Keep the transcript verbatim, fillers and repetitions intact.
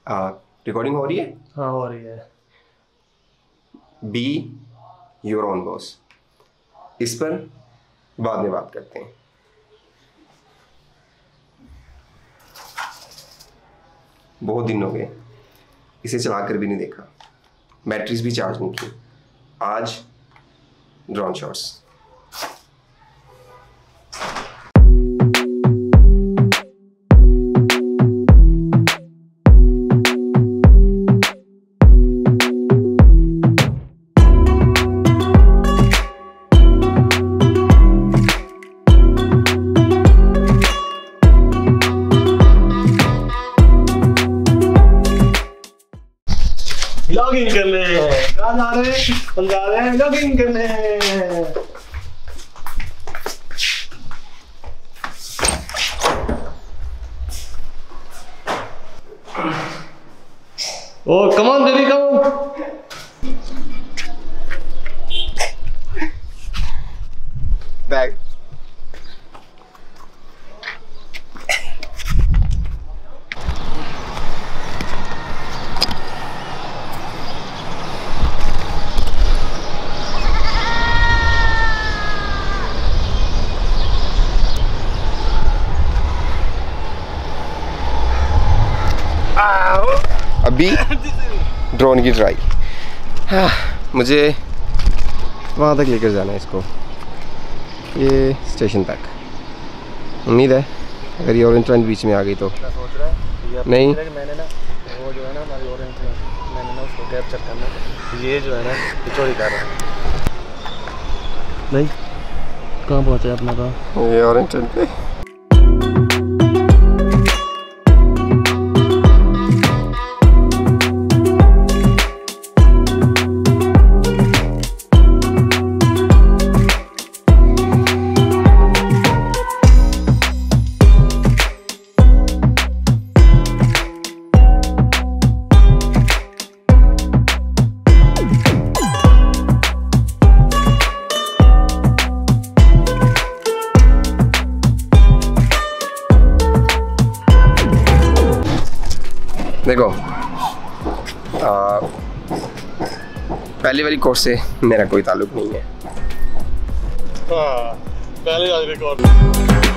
Recording हो रही है? हाँ हो रही है। बी योर ओन बॉस, इस पर बाद में बात करते हैं। बहुत दिन हो गए इसे चलाकर भी नहीं देखा, बैटरीज भी चार्ज नहीं की। आज ड्रोन शॉट्स। लॉगिंग करने कहाँ जा रहे हैं? हम जा रहे हैं लॉगिंग करने। Oh come on baby come on. Bag अभी ड्रोन की ट्राई। हाँ, मुझे वहाँ तक लेकर जाना है इसको, ये स्टेशन तक। उम्मीद है अगर ये ऑरेंज ट्रेन बीच में आ गई तो सोच रहा है नहीं। मैंने ना वो जो है ना हमारी ऑरेंज ट्रेन, मैंने ना उसको कैप्चर करना। ये जो है ना ये चोरी कर रहा है। नहीं कहाँ पहुँचे अपना का? ये ऑरेंज ट्रेन पे देखो। आ, पहली वाली कोर्स से मेरा कोई ताल्लुक नहीं है। हाँ, पहले वाली रिकॉर्ड